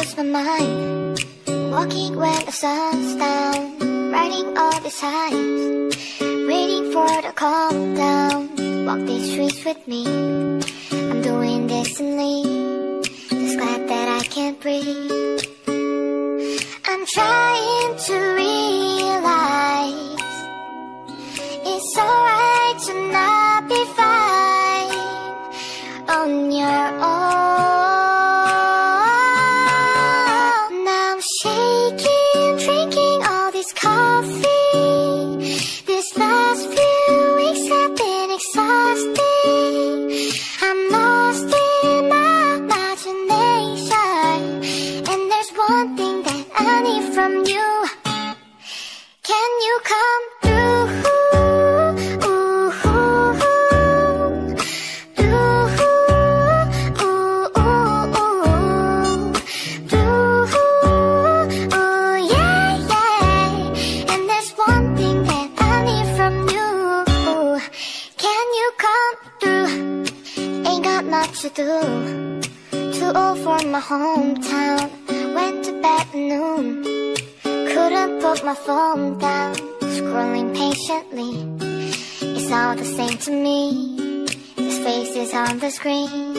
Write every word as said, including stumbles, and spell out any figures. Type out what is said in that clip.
lost my mind, walking when the sun's down, writing all the signs, waiting for the calm down. Walk these streets with me, I'm doing this and leave, just glad that I can't breathe. I'm trying to realize it's alright to not be fine on your own. Now I'm shaking, drinking all this coffee. This last few weeks have been exhausting. I'm lost in my imagination, and there's one thing that I need from you. Can you come through? Ooh, ooh, through, ooh, ooh, through, ooh, yeah, yeah. And there's one thing that I need from you. Can you come through? Ain't got much to do, too old for my hometown. Went to bed at noon, couldn't put my phone down. Scrolling patiently, it's all the same to me. His face is on the screen.